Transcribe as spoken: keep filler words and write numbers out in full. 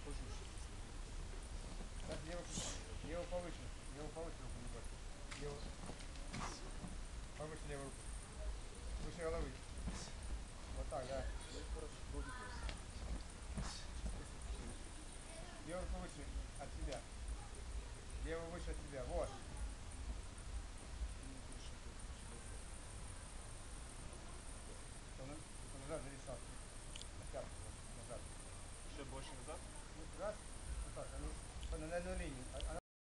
Так, лево, лево повыше. Лево повыше руку, Егор. Лево. Повыше левую руку. Выше головы. Вот так, да. Левую руку выше от себя. Левую выше от себя. Вот.